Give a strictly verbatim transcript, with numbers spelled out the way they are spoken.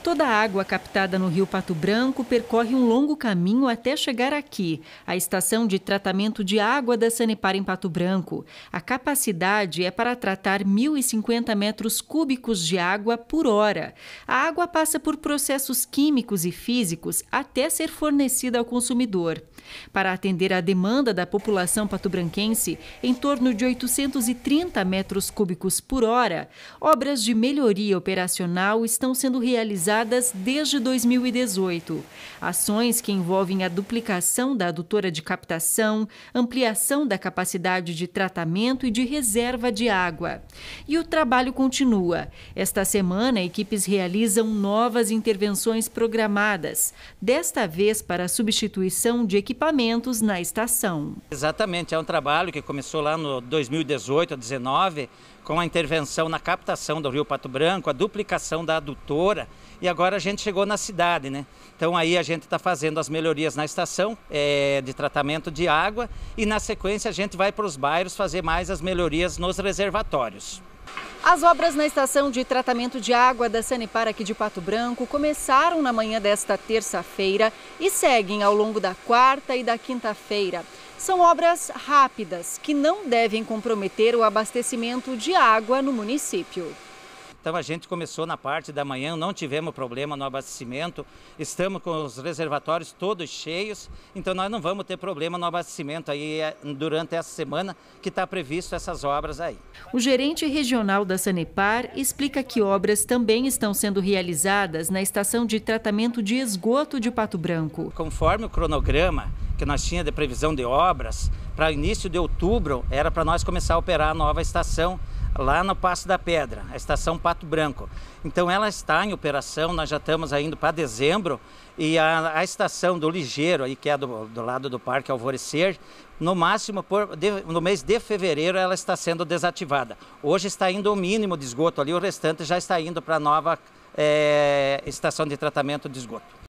Toda a água captada no Rio Pato Branco percorre um longo caminho até chegar aqui, a estação de tratamento de água da Sanepar em Pato Branco. A capacidade é para tratar mil e cinquenta metros cúbicos de água por hora. A água passa por processos químicos e físicos até ser fornecida ao consumidor. Para atender à demanda da população patobranquense, em torno de oitocentos e trinta metros cúbicos por hora, obras de melhoria operacional estão sendo realizadas desde dois mil e dezoito. Ações que envolvem a duplicação da adutora de captação, ampliação da capacidade de tratamento e de reserva de água. E o trabalho continua. Esta semana, equipes realizam novas intervenções programadas, desta vez para a substituição de equipamentos na estação. Exatamente, é um trabalho que começou lá no dois mil e dezoito a dezenove, com a intervenção na captação do Rio Pato Branco, a duplicação da adutora, e agora a gente chegou na cidade, né? Então aí a gente está fazendo as melhorias na estação é, de tratamento de água e na sequência a gente vai para os bairros fazer mais as melhorias nos reservatórios. As obras na estação de tratamento de água da Sanepar aqui de Pato Branco começaram na manhã desta terça-feira e seguem ao longo da quarta e da quinta-feira. São obras rápidas que não devem comprometer o abastecimento de água no município. Então a gente começou na parte da manhã, não tivemos problema no abastecimento, estamos com os reservatórios todos cheios, então nós não vamos ter problema no abastecimento aí durante essa semana que está previsto essas obras aí. O gerente regional da Sanepar explica que obras também estão sendo realizadas na estação de tratamento de esgoto de Pato Branco. Conforme o cronograma que nós tínhamos de previsão de obras, para início de outubro era para nós começar a operar a nova estação lá no Passo da Pedra, a estação Pato Branco. Então ela está em operação, nós já estamos indo para dezembro e a, a estação do Ligeiro, aí, que é do, do lado do Parque Alvorecer, no máximo por, de, no mês de fevereiro ela está sendo desativada. Hoje está indo o mínimo de esgoto ali, o restante já está indo para a nova é, estação de tratamento de esgoto.